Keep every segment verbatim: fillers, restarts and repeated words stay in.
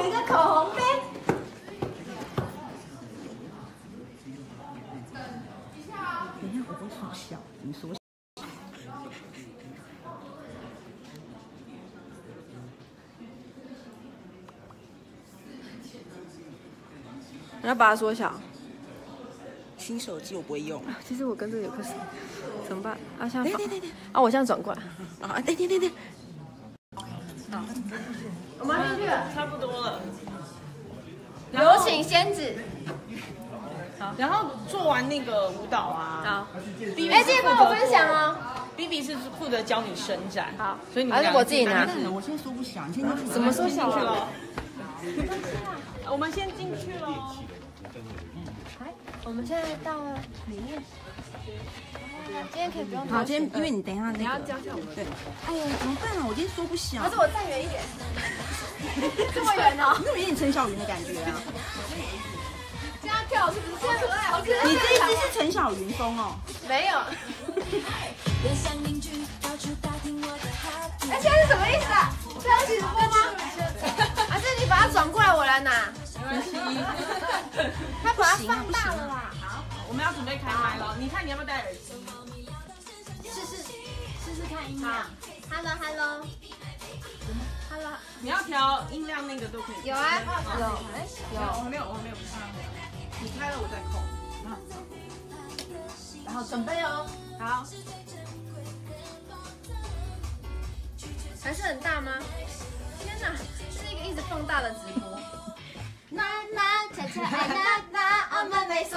一个口红呗。 等一下，我会缩小，你缩小。 你要把它缩小。 新手机我不会用。 其实我跟这个有个怎么办？啊，现在对对对对。 啊，我现在转过来。 啊，对对对对。 好，我们进去了， 差不多了。 有请仙子。 好，然后做完那个舞蹈啊， 好， 哎， 记得帮我分享哦。 B B 是负责教你伸展， 好， 所以你还是我自己拿。 我现在说不小，你现在怎么说小了？我们先进去了。 来，我们现在到了里面。今天可以不用。 好，今天因为你等一下那个。 你要教教我们。 对。哎呀，怎么办啊？我今天说不小。 还是我站远一点。这么远哦？ 你怎么有点陈小云的感觉啊？ 这样跳是不是？这样可爱，好可爱。 你这一只是陈小云风哦？ 没有。哎，现在是什么意思啊？这样直播吗？还是你把它转过来，我来拿？ 没关系。 他把它放大了啦。 好，我们要准备开麦了。你看你要不要戴耳机？ 试试试试看音量。Hello Hello Hello。 你要调音量那个都可以。 有啊，有，哎，有。 我还没有，我还没有开。你开了我再控。 然后准备哦。 好。 还是很大吗？天哪，这是一个一直放大的直播。 娜娜恰恰爱娜娜，我们没说。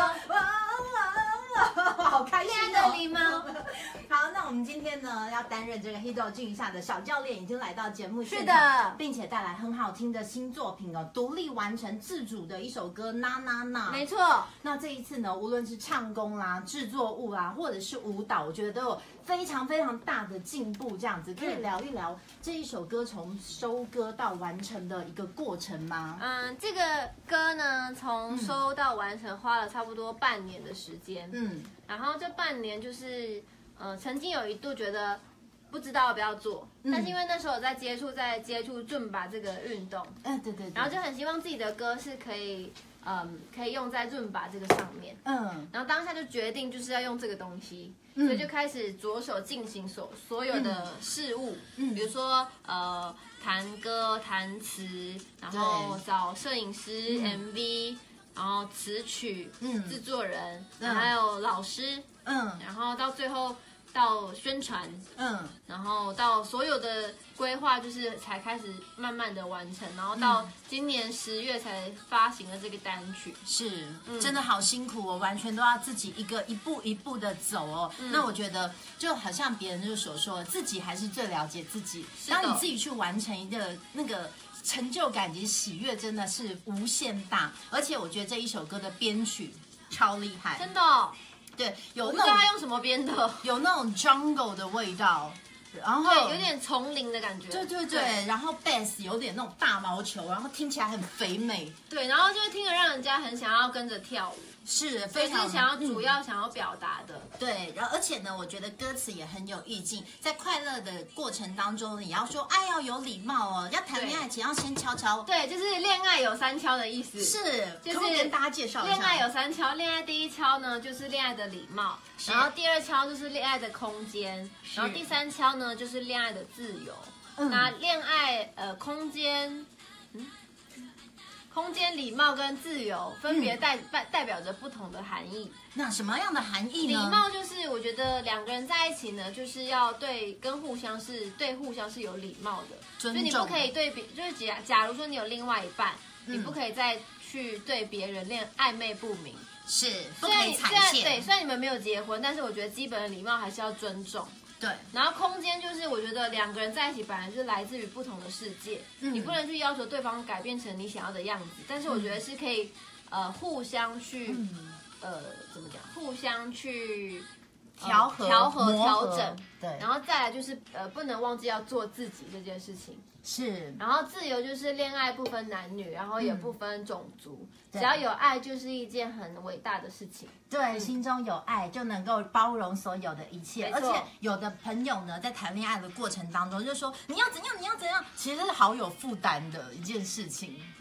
好开心哦！ 的礼貌。 好，那我们今天呢要担任这个 Hito 镜下的小教练，已经来到节目现场，是的， 并且带来很好听的新作品哦，独立完成自主的一首歌《娜娜娜》。 没错。 那这一次呢，无论是唱功啦、制作物啦，或者是舞蹈，我觉得都有非常非常大的进步。这样子可以聊一聊这一首歌从收歌到完成的一个过程吗？ 嗯，这个歌呢，从收到完成花了差不多半年的时间。嗯，然后这半年就是，呃，曾经有一度觉得不知道要不要做，嗯、但是因为那时候我在接触在接触尊巴这个运动， 嗯，对 对, 对， 然后就很希望自己的歌是可以。嗯，可以用在尊巴这个上面，嗯，然后当下就决定就是要用这个东西，嗯、所以就开始着手进行所所有的事物，嗯，比如说呃弹歌、弹词，然后找摄影师、嗯、M V， 然后词曲、嗯、制作人，嗯、还有老师，嗯，然后到最后到宣传，嗯，然后到所有的规划就是才开始慢慢的完成，然后到今年十月才发行了这个单曲。 是，嗯、真的好辛苦哦，完全都要自己一个一步一步的走哦。嗯、那我觉得就好像别人就所说的，自己还是最了解自己。当你自己去完成一个那个成就感及喜悦，真的是无限大。而且我觉得这一首歌的编曲超厉害， 真的、哦。 对，有那种不知道他用什么编的， 有那种 jungle 的味道。然后对，有点丛林的感觉。 对对 对, 对，然后 bass 有点那种大毛球，然后听起来很肥美。 对，然后就听着让人家很想要跟着跳舞。 是非常是想要主要想要表达的、 嗯，对，然后而且呢，我觉得歌词也很有意境，在快乐的过程当中，你要说爱要有礼貌哦，要谈恋爱前要先敲敲， 对，就是恋爱有三敲的意思， 是， 就是跟大家介绍一下， 恋爱有三敲，恋爱第一敲呢就是恋爱的礼貌，然后第二敲就是恋爱的空间，然后第三敲呢就是恋爱的自由，嗯、那恋爱呃空间，嗯。空间、礼貌跟自由分别代代、嗯、代表着不同的含义。 那什么样的含义呢？礼貌就是我觉得两个人在一起呢，就是要对跟互相是对互相是有礼貌的， 尊重。 所以你不可以对别，就是假假如说你有另外一半，嗯、你不可以再去对别人恋暧昧不明， 是不可以踩线。 对，虽然你们没有结婚，但是我觉得基本的礼貌还是要尊重。 对， 然后空间就是我觉得两个人在一起本来就是来自于不同的世界，嗯、你不能去要求对方改变成你想要的样子，但是我觉得是可以，呃，互相去，嗯、呃，怎么讲？互相去调和、 调和、调整， 对， 然后再来就是呃，不能忘记要做自己这件事情。 是， 然后自由就是恋爱不分男女，然后也不分种族，嗯、只要有爱就是一件很伟大的事情。 对，嗯、心中有爱就能够包容所有的一切。而且有的朋友呢，在谈恋爱的过程当中，就说你要怎样，你要怎样，其实是好有负担的一件事情。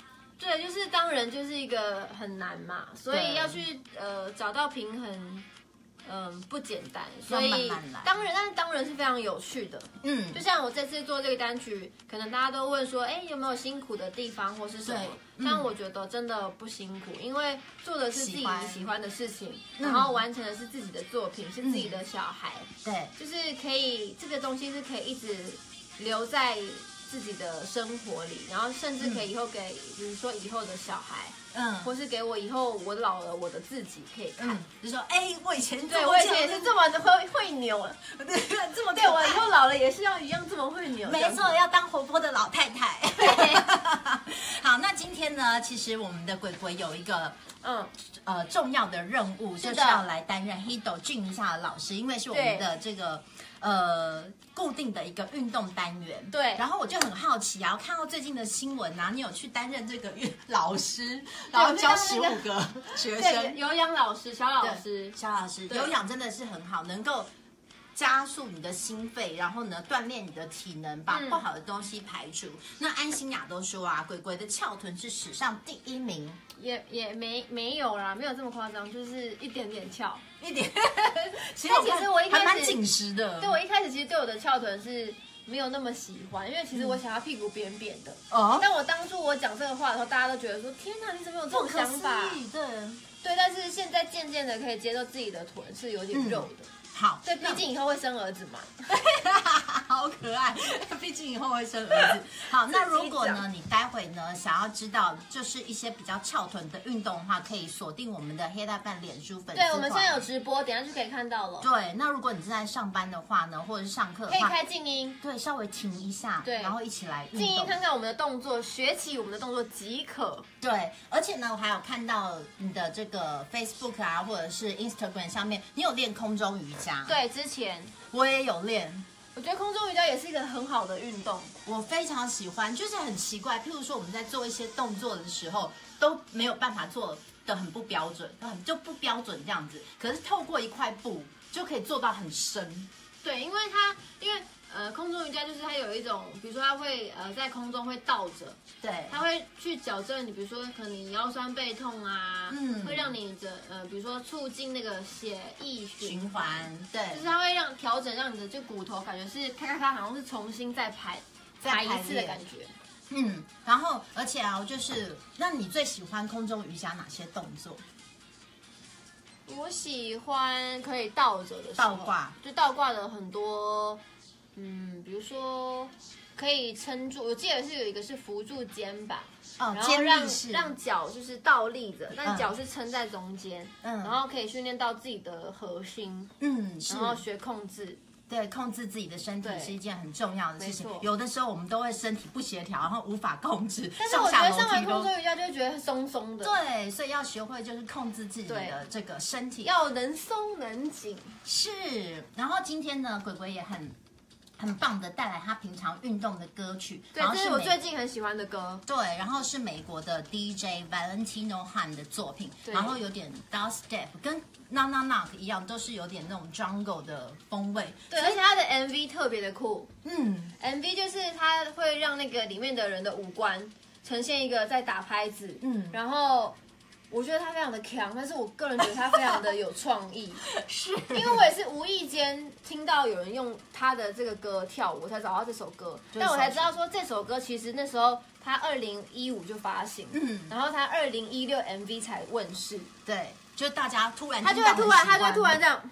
对，就是当人就是一个很难嘛，所以要去呃找到平衡。嗯，不简单，所以当人，但是当人是非常有趣的。嗯，就像我这次做这个单曲，可能大家都问说，哎，有没有辛苦的地方或是什么？嗯、但我觉得真的不辛苦，因为做的是自己喜欢的事情，然后完成的是自己的作品，是自己的小孩。 对， 就是可以这个东西是可以一直留在自己的生活里，然后甚至可以以后给，比如说以后的小孩。嗯，或是给我以后我老了我的自己可以看，嗯、 就说哎，我以前对我以前也是这么的会会扭， 对，这么对我以后老了也是要一样这么会扭， 没错，要当活泼的老太太。好，那今天呢，其实我们的鬼鬼有一个嗯呃重要的任务，就是要来担任 Hido 俊一下的老师，因为是我们的这个呃固定的一个运动单元。 对， 然后我就很好奇啊，我看到最近的新闻啊，你有去担任这个老师，然后教十五个学生， 有氧老师，小老师， 小老师，有氧真的是很好，能够加速你的心肺，然后呢锻炼你的体能，把不好的东西排除。嗯、那安心雅都说啊，鬼鬼的翘臀是史上第一名， 也也没没有啦，没有这么夸张，就是一点点翘， 一点。 其实其实我一开始还蛮紧实的， 对我一开始其实对我的翘臀是没有那么喜欢，因为其实我想要屁股扁扁的。哦、嗯。但我当初我讲这个话的时候，大家都觉得说：“天哪，你怎么有这种想法？” 对对，但是现在渐渐的可以接受自己的臀是有点肉的。嗯好， 对，毕竟以后会生儿子嘛， 好可爱。毕竟以后会生儿子。好，那如果呢，你待会呢想要知道就是一些比较翘臀的运动的话，可以锁定我们的黑大范脸书粉丝团。 对，我们现在有直播，等一下就可以看到了。 对，那如果你正在上班的话呢，或者是上课的话，可以开静音， 对，稍微停一下，对，然后一起来运动， 静音看看我们的动作，学起我们的动作即可。 对，而且呢，我还有看到你的这个 Facebook 啊，或者是 Instagram 上面，你有练空中瑜伽。 对，之前我也有练， 我觉得空中瑜伽也是一个很好的运动， 我非常喜欢。就是很奇怪，譬如说我们在做一些动作的时候都没有办法做的很不标准，很就不标准这样子。可是透过一块布就可以做到很深。 对，因为它因为呃空中瑜伽就是它有一种，比如说它会呃在空中会倒着， 对， 它会去矫正你，比如说可能你腰酸背痛啊，嗯，会让你的呃比如说促进那个血液循环， 对， 就是它会让调整让你的就骨头感觉是咔咔咔，好像是重新再排排一次的感觉。 嗯，然后而且啊，就是那你最喜欢空中瑜伽哪些动作？ 我喜欢可以倒着的倒挂， 就倒挂的很多，嗯，比如说可以撑住，我记得是有一个是扶住肩膀， 哦， 然后让让脚就是倒立着，但脚是撑在中间，嗯，然后可以训练到自己的核心，嗯，然后学控制。 对，控制自己的身体是一件很重要的事情。有的时候我们都会身体不协调，然后无法控制。 但是我觉得上完空中瑜伽就会觉得松松的。 对，所以要学会就是控制自己的这个身体， 要能松能紧。 是，然后今天呢，鬼鬼也很很棒的带来他平常运动的歌曲， 对，这是我最近很喜欢的歌。 对，然后是美国的 D J Valentino Han 的作品，然后有点 dubstep 跟Knock Knock Knock 一样，都是有点那种 jungle 的风味。 对，而且它的 M V 特别的酷。嗯 ，M V 就是它会让那个里面的人的五官呈现一个在打拍子，嗯，然后我觉得他非常的强，但是我个人觉得他非常的有创意。 是， 因为我也是无意间听到有人用他的这个歌跳舞，我才找到这首歌，但我才知道说这首歌其实那时候他二零一五就发行，嗯，然后他二零一六 M V 才问世。 对。就大家突然， 他就会突然，他就会突然这样。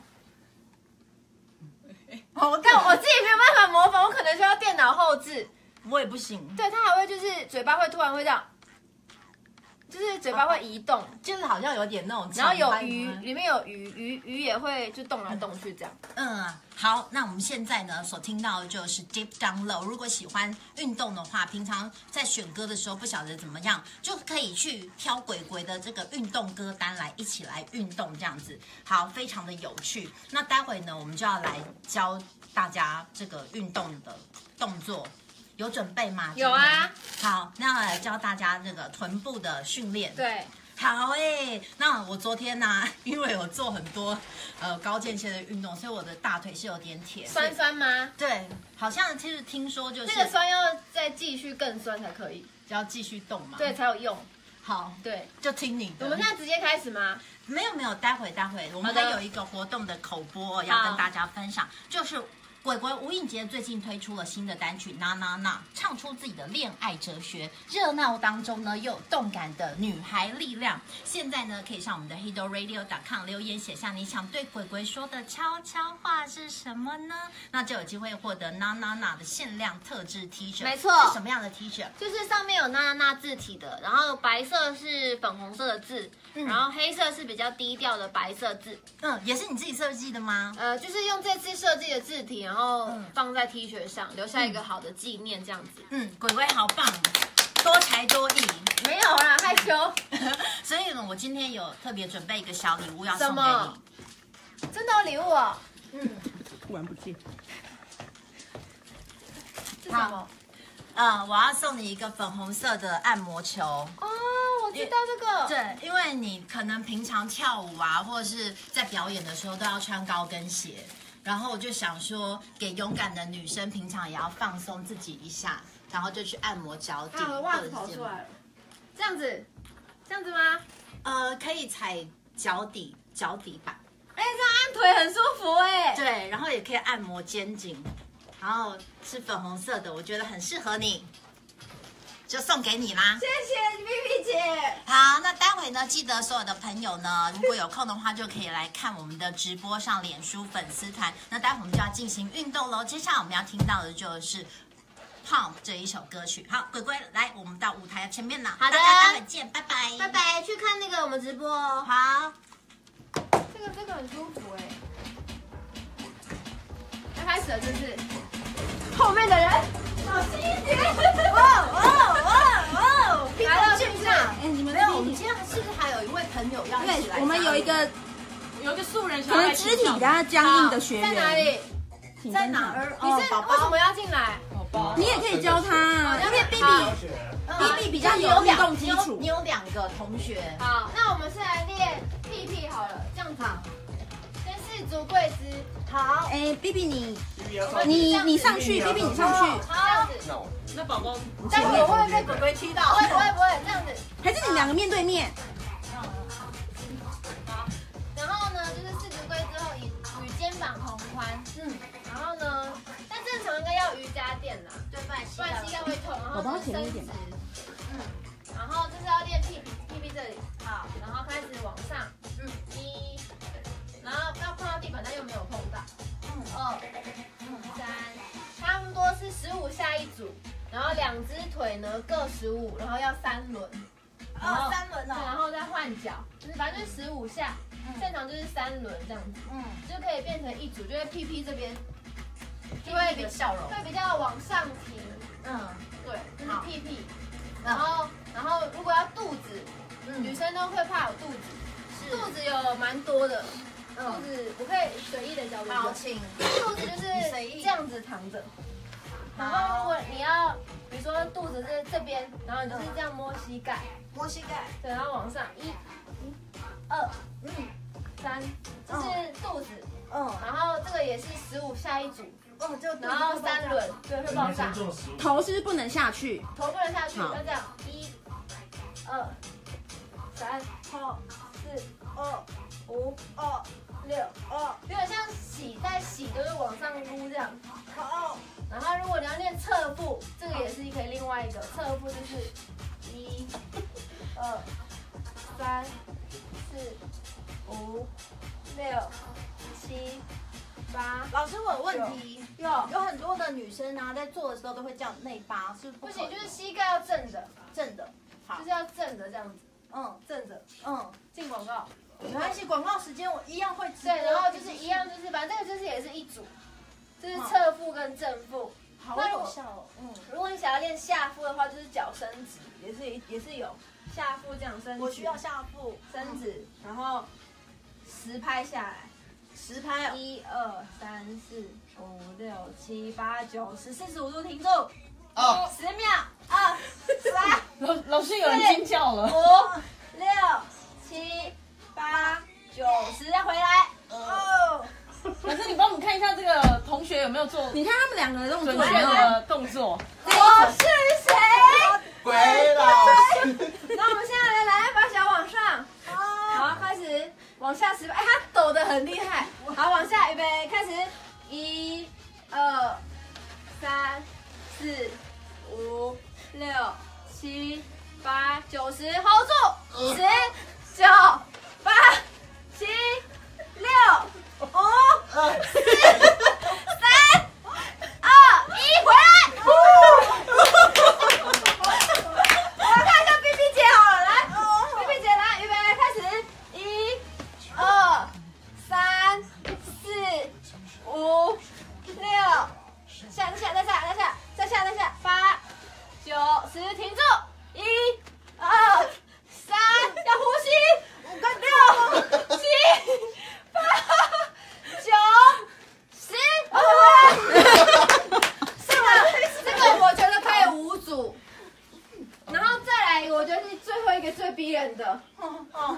哦，但我自己没有办法模仿，我可能需要电脑后置， 我也不行。 对，他还会就是嘴巴会突然会这样，就是嘴巴会移动， 就是好像有点那种。 然后有鱼，里面有鱼，鱼鱼也会就动来动去这样。 嗯，好，那我们现在呢所听到的就是 Deep Down Low。如果喜欢运动的话，平常在选歌的时候不晓得怎么样，就可以去挑鬼鬼的这个运动歌单来一起来运动这样子。好，非常的有趣。那待会呢，我们就要来教大家这个运动的动作。有准备吗？ 有啊。 好，那我来教大家这个臀部的训练。 对。 好诶，那我昨天呢、啊，因为有做很多呃高间歇的运动，所以我的大腿是有点铁。 酸酸吗？ 对，好像其实听说就是那个酸要再继续更酸才可以， 要继续动嘛。 对，才有用。 好， 对， 就听你的。 我们现在直接开始吗？ 没有没有，待会待会我们还有一个活动的口播要跟大家分享，就是鬼鬼吴映洁最近推出了新的单曲《那那那》，唱出自己的恋爱哲学，热闹当中呢又有动感的女孩力量。现在呢可以上我们的 hido radio dot com 留言写下你想对鬼鬼说的悄悄话是什么呢？那就有机会获得那那那的限量特制 T 恤。 没错， 是什么样的 T 恤？ 就是上面有那那那字体的，然后白色是粉红色的字，嗯、然后黑色是比较低调的白色字。 嗯，也是你自己设计的吗？ 呃，就是用这次设计的字体，然后放在 T 恤上，留下一个好的纪念，这样子。 嗯，鬼鬼好棒，多才多艺。 没有啦，害羞。 所以呢，我今天有特别准备一个小礼物要送给你。真的有礼物哦？ 嗯，突然不见。 是什么？ 呃，我要送你一个粉红色的按摩球。 哦，我知道这个。 对，因为你可能平常跳舞啊，或者是在表演的时候都要穿高跟鞋，然后我就想说，给勇敢的女生平常也要放松自己一下，然后就去按摩脚底。 啊，袜子跑出来了。这样子，这样子吗？ 呃，可以踩脚底脚底板。 哎，这样按腿很舒服哎。 对，然后也可以按摩肩颈。然后是粉红色的，我觉得很适合你，就送给你啦。 谢谢 B B 姐。 好，那待会呢，记得所有的朋友呢，如果有空的话，就可以来看我们的直播上脸书粉丝团。那待会我们就要进行运动喽。接下来我们要听到的就是《Pump》这一首歌曲。好，鬼鬼来，我们到舞台前面了。 好的， 大家待会见，拜拜， 拜拜。去看那个我们直播哦。 好， 这个这个很舒服哎。要开始了，是不是？后面的人小心一点！哇哇哇哇！来了，去上。 哎，你们没有？我们今天是不是还有一位朋友要一起来？ 我们有一个有一个素人， 可能肢体比较僵硬的学员在哪里？ 在哪儿？ 你是为什么要进来？ 宝宝， 你也可以教他，因为 B B B B 比较有运动基础。 你有两个同学。 好，那我们是来练屁屁好了，这样子。先四足跪姿。好。 哎 ，B B 你你你上去 ，B B 你上去。 好，这样子。 那宝宝， 但我会被鬼鬼踢到。不会不会不会，这样子。 还是你们两个面对面。 好。然后呢，就是四足跪之后，与与肩膀同宽。嗯。然后呢，但正常应该要瑜伽垫啦，对，不然不然膝盖会痛。然后伸直。嗯。然后就是要练屁屁屁屁这里。好。然后开始往上。嗯。一。然后要碰到地板，但又没有碰到。嗯。二。嗯。三。差不多是十五下一组，然后两只腿呢各十五，然后要三轮。 哦，三轮哦。 然后再换脚，就是反正就是十五下，正常就是三轮这样子。嗯。就可以变成一组，就会屁屁这边就会比笑容， 会比较往上提。嗯。对，就是屁屁。然后，然后如果要肚子，女生都会怕有肚子，肚子有蛮多的。肚子我可以随意的教你。 好，请。 肚子就是这样子躺着。然后如果你要，比如说肚子是这边，然后你就是这样摸膝盖， 摸膝盖， 对，然后往上，一、一、二、嗯、三，这是肚子。嗯。然后这个也是十五下一组。嗯，就然后三轮，对，会爆炸。 头是不是不能下去？ 头不能下去，要这样，一、二、三、四、二、五、二、六、二，有点像洗，在洗就是往上撸这样。好，然后如果你要练侧腹，这个也是可以另外一个侧腹，就是一、二、三、四、五、六、七。 老师，我有问题，有有很多的女生啊，在做的时候都会这样内八，是不不行，就是膝盖要正的， 正的，好， 就是要正的这样子，嗯，正着，嗯，进广告， 没关系，广告时间我一样会直播。 对，然后就是一样，就是反正这个就是也是一组，就是侧腹跟正腹， 好有效哦，嗯， 如果你想要练下腹的话，就是脚伸直，也是也是有下腹这样伸直， 我需要下腹伸直，然后十拍下来。 十拍哦， 一二三四五六七八九十，四十五度停住。 哦， 十秒，二三， 老老师有人惊叫了。 五六七八九十，再回来。哦， 老师，你帮我们看一下这个同学有没有做？ 你看他们两个的动作， 准确的动作。 我是谁？ 鬼老师。 那我们现在来往下十八，哎，他抖得很厉害。好，往下，预备，开始，一、二、三、四、五、六、七、八、九十 ，hold 住，十、九、八、七、六、五、四、三、二、一，回来。我要看一下 B B 姐好了，来 ，B B 姐来，预备，开始，一、二、三、四、五、六，下再下再下再下再下再下，八、九、十，停住，一、二、三，要呼吸，五个六、七、八、九、十，是吗？这个我觉得可以五组。然后再来，我觉得是最后一个最逼人的。哦，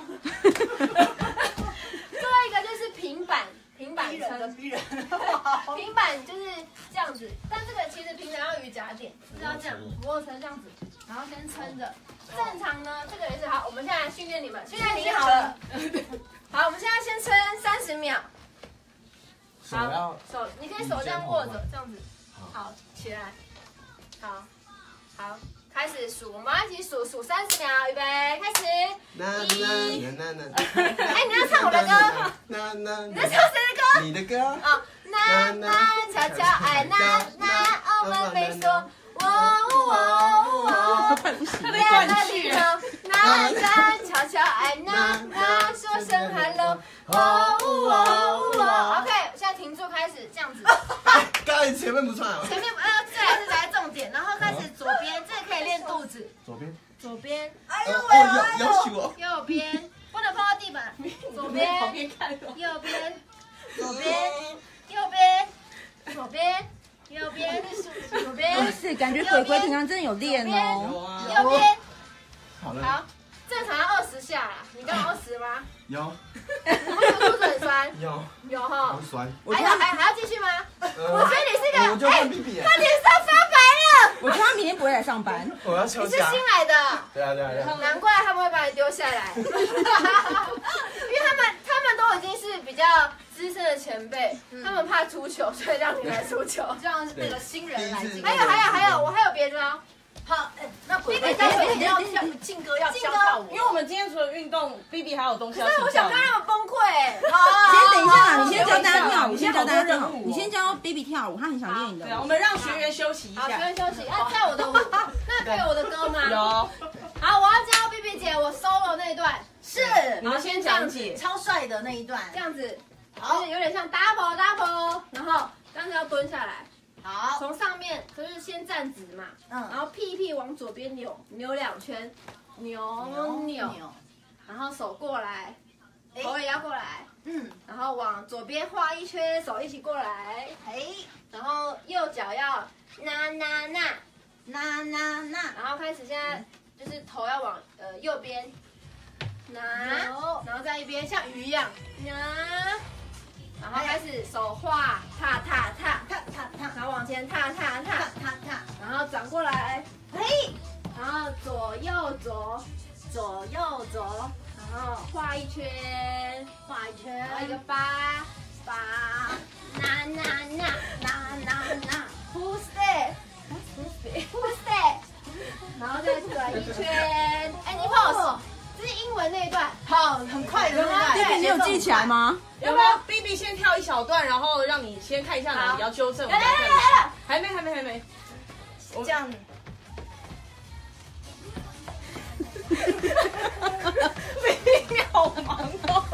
最后一个就是平板，平板撑， 逼人， 平板就是这样子，但这个其实平常要瑜伽垫，是要这样，俯卧撑这样子，然后先撑着。正常呢，这个也是好。我们现在来训练你们，训练你好了。好，我们现在先撑三十秒。好，手你可以手这样握着，这样子。好，起来。好，好。开始数，我们要一起数，数三十秒，预备，开始。一。哎，你要唱我的歌。你在唱谁的歌？ 你的歌。 哦，那那悄悄爱，那那我们没说，我我我，不要那里头，那那悄悄爱，那那说声 hello， 我我我。OK， 现在停住，开始这样子。 刚才前面不算啊。 前面呃，再来是来重点，然后开始左边，这个可以练肚子。 左边。 左边。 哎呦哦喂， 哦， 哎要要求我。 右边，不能碰到地板。左边。右边。左边。右边。左边。右边。左边。 是感觉鬼鬼平常真的有练哦。 右边。 好了。 好，正常要二十下啦。你刚好二十吗？ 有。 你不是肚子很酸？ 有。 有哈。 好酸。 还要还还要继续吗？我觉得你是个， 我就换 B B 他脸上发白了。 我觉得他明天不会来上班。 我要休假。 你是新来的。 对啊对啊对啊。 难怪他们会把你丢下来，因为他们他们都已经是比较资深的前辈，他们怕出糗，所以让你来出糗。 这样那个新人来进。 还有还有还有，我还有别的哦。 好，那鬼鬼鬼鬼要跳劲歌要教跳舞， 因为我们今天除了运动 ，B B 还有东西要但是我想看他们崩溃。 先等一下，你先教大家跳舞，先教大家跳舞，你先教 Baby 跳舞，他很想练你的。 对啊，我们让学员休息一好，学下。 员休息。那跳我的舞，那可以我的歌吗？ 有。 好，我要教 B B 姐我 solo 那一段。 是， 你们先讲解。 超帅的那一段， 这样子，好，有点像 double double， 然后刚才要蹲下来。 好， 从上面就是先站直嘛，嗯，然后屁屁往左边扭，扭两圈，扭扭，然后手过来，头也要过来，嗯，然后往左边画一圈，手一起过来，哎，然后右脚要那那那那那那， 然后开始现在就是头要往呃右边拿，然后在一边像鱼一样拿。然后开始手画踏踏踏踏踏踏， 然后往前踏踏踏踏踏， 然后转过来，嘿，然后左右左，左右左，然后画一圈，画一圈，画一个八八，那那那那那那 ，Who's there？Who's there？Who's there？ 然后再转一圈 ，Any pose。这是英文那一段， 好，很快的那段。 对， 你有记起来吗？ 有没有 ？B B 先跳一小段，然后让你先看一下哪里要纠正。 来来来来来， 还没还没还没。 这样。 B B 好忙哦。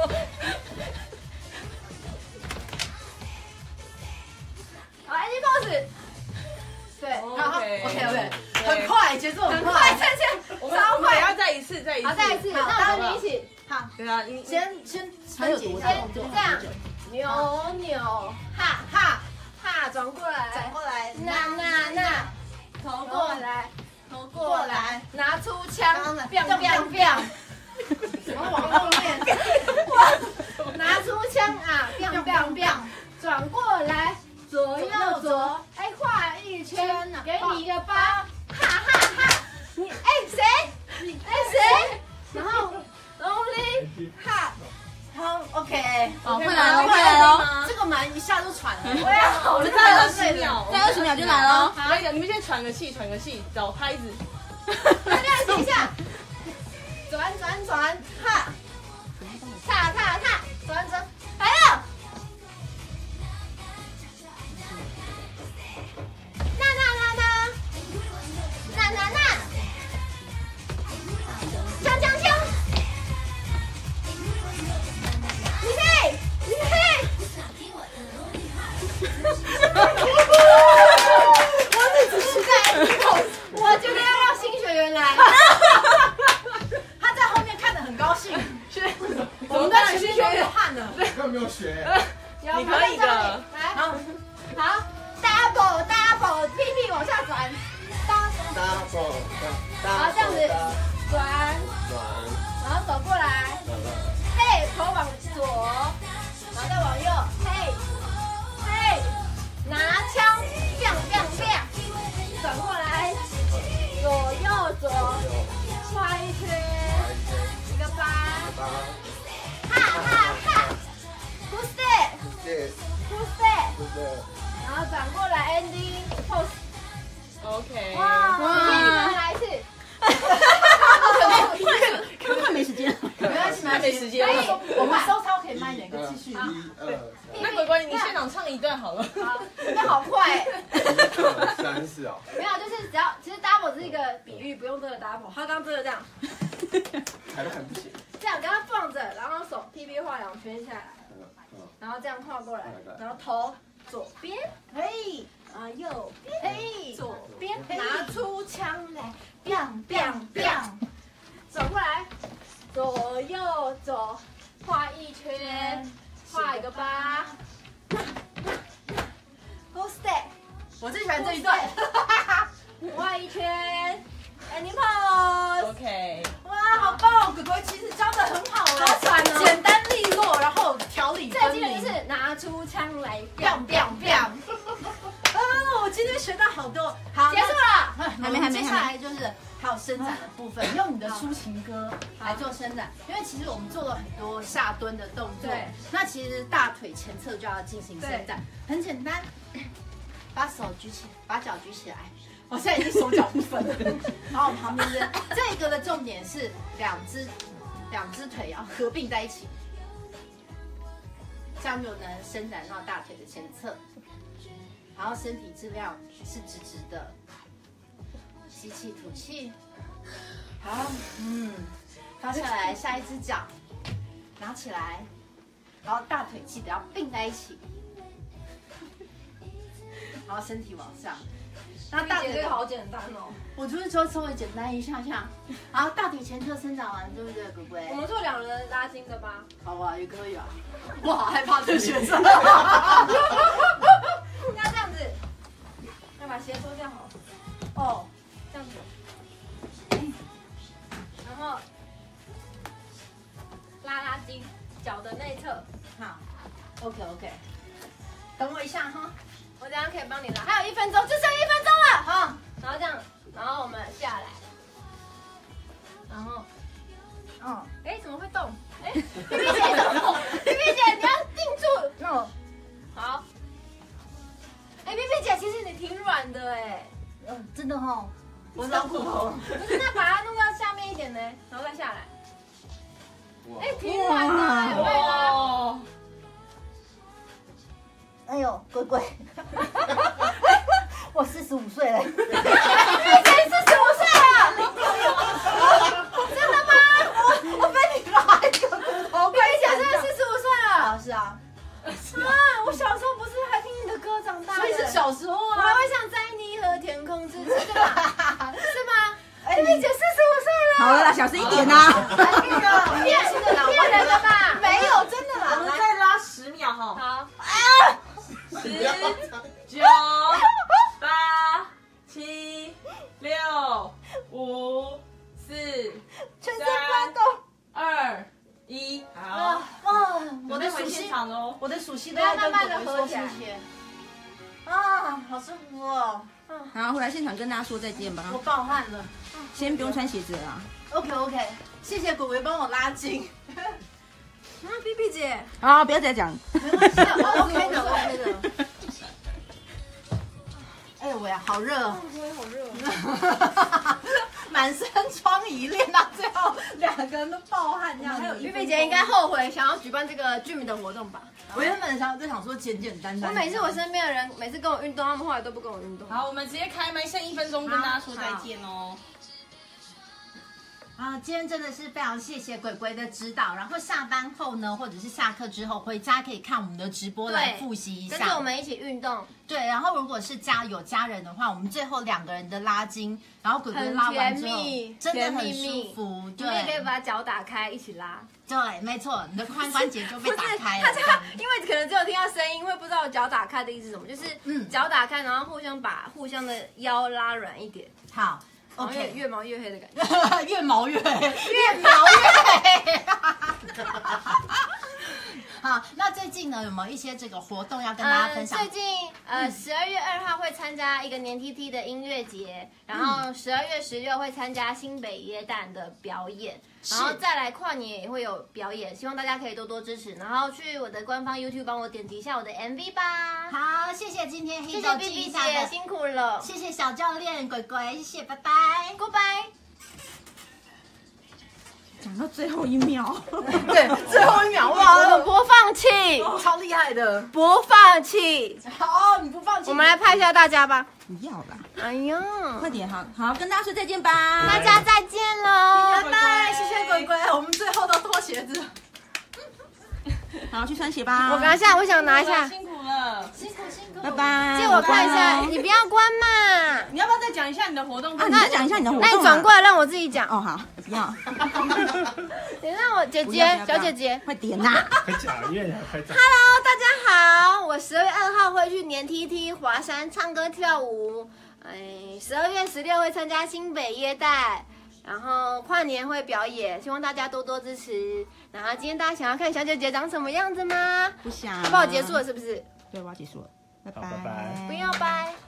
好 ，Any pose。对， 好 OK OK OK， 很快，节奏很快， 趁趁我们我们要再一次再一次。 好，再一次，那我们一起。 好， 对啊，你先先先这样，扭扭，哈哈哈，转过来， 转过来， 那那那，头过来，头过来，拿出枪，biang biang biang， 然后往后面， 拿出枪啊，biang biang biang，转过来，左右左，哎，画一圈，给你一个包，哈哈哈，你哎谁？哎谁？然后 only 哈。 好 ，OK， 好， 会来喽，会来喽。 这个蛮一下就喘了， 我也好再累二十秒， 再二十秒就来喽。 好，你们先喘个气，喘个气，找拍子。 大家停一下，转转转，哈，踏踏踏，转转，来了。那那那那，那那那，锵锵锵，预备，预备。我只是在，我觉得要让新学员来。 他在后面看得很高兴， 是， 我们的新学员流汗了。 根本没有学。 你可以的。 来，好，好 ，double double，屁屁往下转， 搭手， 好，这样子转， 转， 然后走过来，嘿，头往左，然后再往右，嘿，嘿，拿枪，biang biang biang，转过来，左右左，画一圈，一个八，哈哈哈 ，who's that？ 对， who's that？ 对对。 然后转过来 ending pose。 OK。 哇，谢谢你们来一次。 快快没时间了， 没关系， 没时间了。 我们收操可以慢一点，继续。 一二那乖乖，你现场唱一段好了。 好，那好快哎。 三，三四哦。 没有，就是只要，其实 double 是一个比喻，不用这个 double。他刚刚真的这样， 还是很不行。 这样刚刚放着，然后手屁屁画两圈下来，然后这样画过来，然后头左边，嘿，啊右边，嘿，左边，拿出枪来 ，biang biang biang， 走过来，左右走，画一圈，画一个八。Who's that？ 我最喜欢这一段。 画一圈 ，ending pose。 OK。 哇，好棒哦！鬼鬼其实教的很好了， 好喘哦简单利落，然后条理最分明。 基本就是拿出枪来 biang biang biang。哦，我今天学到好多。好， 结束了。 还没还没接下来就是还有伸展的部分，用你的抒情歌来做伸展，因为其实我们做了很多下蹲的动作， 对， 那其实大腿前侧就要进行伸展，很简单，把手举起，把脚举起来。我现在已经手脚不分了，然后我旁边的这个的重点是两只两只腿要合并在一起，这样就能伸展到大腿的前侧，然后身体质量是直直的。吸气吐气，好，嗯，放下来，下一只脚拿起来，然后大腿记得要并在一起，然后身体往上，然后大腿这个好简单哦。 我就是说稍微简单一下下，然后大腿前侧伸展完，对不对，鬼鬼？ 我们做两人拉筋的吧？ 好啊，也可以啊。我好害怕这个学生。 那这样子，要把鞋脱掉好了。 哦。 这样子，然后拉拉筋，脚的内侧。 好 ，OK OK， 等我一下哈， 我等下可以帮你拉，还有一分钟，就剩一分钟了。好，然后这样，然后我们下来，然后， 嗯， 哎，怎么会动？哎，皮皮姐怎么动？皮皮姐你要定住。 那好。哎，皮皮姐，其实你挺软的哎。 嗯，真的哈。我老骨头， 不是，那把它弄到下面一点呢，然后再下来。哎，挺软的，有没有啊？ 哎呦，鬼鬼，我四十五岁了。 你才四十五岁了，真的吗？ 我我被你拉一个骨头， 皮皮姐真的四十五岁了。 啊，是啊。 啊，我小时候不是还听你的歌长大的， 所以是小时候啊。 我还会想在你和天空之间，对吧？是吗？ 哎， 皮皮姐四十五岁了。 好了啦，小声一点呐。 那个骗骗人的吧？ 没有，真的啦。 我们再拉十秒哈。 好。 十、九、八、七、六、五、四、 全身发抖。 二、一，好。 哇，我我在回现的属性， 场喽。 我的属性都要跟鬼鬼说谢谢。啊，好舒服哦。好，回来现场跟大家说再见吧。我暴汗了，先不用穿鞋子了啦。OK OK， 谢谢鬼鬼帮我拉筋。 啊，B B 姐， 啊，不要再讲。 没关系，OK 的，OK 的。哎呦喂，好热哦！ 好热， 满身疮痍，练到最后两个人都暴汗这样。还有 B B 姐应该后悔想要举办这个 Dream 的活动吧？ 我原本想就想说简简单单。 我每次我身边的人每次跟我运动，他们后来都不跟我运动。 好，我们直接开麦，剩一分钟跟大家说再见哦。 啊，今天真的是非常谢谢鬼鬼的指导，然后下班后呢，或者是下课之后回家可以看我们的直播来复习一下， 跟着我们一起运动。 对，然后如果是家有家人的话，我们最后两个人的拉筋，然后鬼鬼拉完之后，真的很舒服。 对，你也可以把脚打开一起拉。 对，没错，你的髋关节就被打开了。 他这个，因为可能只有听到声音，会不知道脚打开的意思是什么，就是嗯，脚打开，然后互相把互相的腰拉软一点。 好。 OK， 越毛越黑的感觉， 越毛越黑，越毛越黑。好，那最近呢有没有一些这个活动要跟大家分享？ 呃、最近呃十二月二号会参加一个年 T T 的音乐节，然后十二月十六会参加新北耶诞的表演，然后再来跨年也会有表演，希望大家可以多多支持，然后去我的官方 YouTube 帮我点击一下我的 M V 吧。 好，谢谢今天黑谢谢 B B 姐辛苦了， 谢谢小教练鬼鬼，谢谢，拜拜 ，Goodbye。 讲到最后一秒， 对，最后一秒哇！ 我的播放器超厉害的播放器。 好，你不放弃， 我们来拍一下大家吧。 不要啦！ 哎呀， 快点，好好跟大家说再见吧， 大家再见喽， 拜拜，谢谢鬼鬼，我们最后都脱鞋子。 好，去穿鞋吧。 我拿下，我想拿一下。 辛苦了， 辛苦辛苦， 拜拜。 借我看一下，你不要关嘛。 你要不要再讲一下你的活动？ 啊， 你再讲一下你的活动。 那你转过来让我自己讲。 哦，好，不要。 你让我姐姐，小姐姐， 快点呐！ 快讲，因为快讲。 Hello，大家好，我十二月二号会去年 T T 华山唱歌跳舞，哎，十二月十六会参加新北耶诞。然后跨年会表演，希望大家多多支持。然后今天大家想要看小姐姐长什么样子吗？ 不想。 要帮我结束了是不是？ 对，我要结束了，拜拜拜。 不要拜。